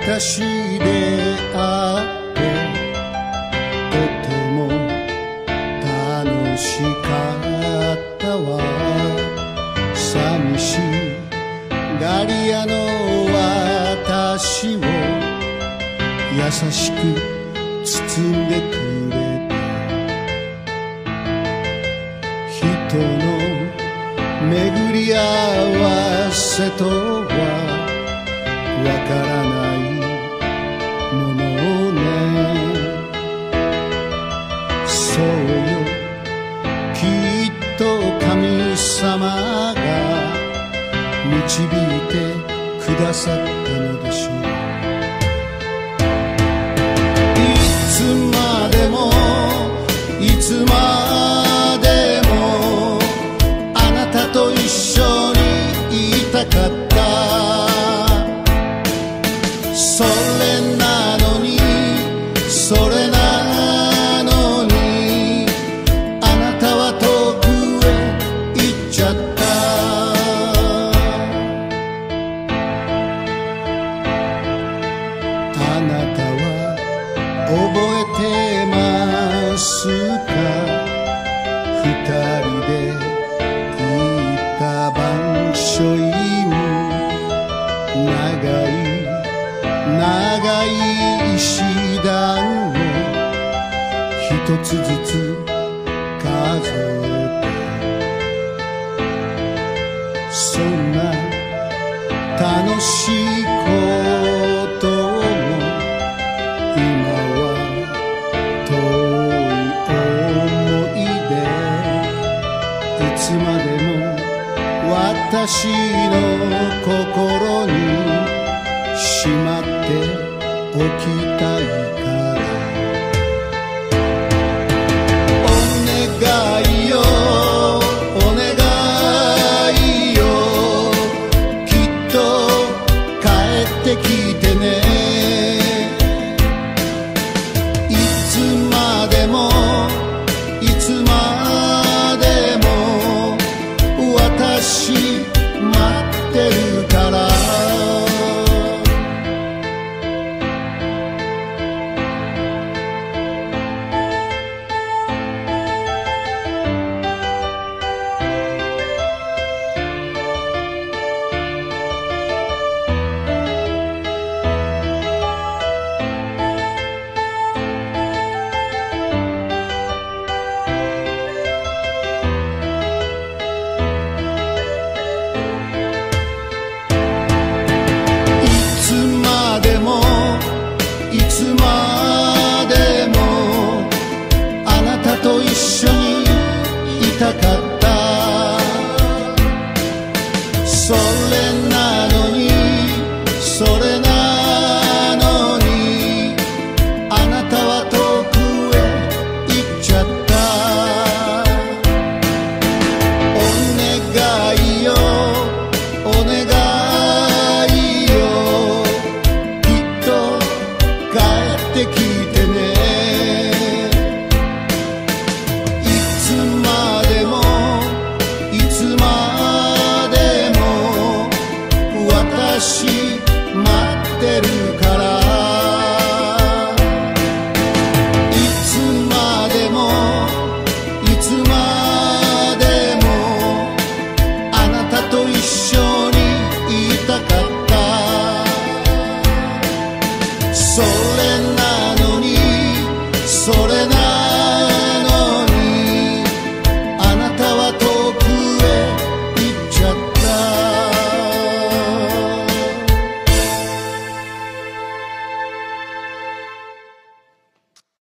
私であってとても楽しかったわ。寂しがり屋の私を優しく包んでくれた。人の巡り合わせとはわからないものね。そうよ、きっと神様が導いてくださったのでしょう。いつまでもいつまでもあなたと一緒にいたかった。それなのにそれなのにあなたは遠くへ行っちゃった。あなたは覚えてますか？二人で行った晩書院、長い長い石段を一つずつ数えて、そんな楽しいことも今は遠い思い出。いつまでも私の心にしまっておきたいから。お願いよお願いよ、きっと帰ってきてね。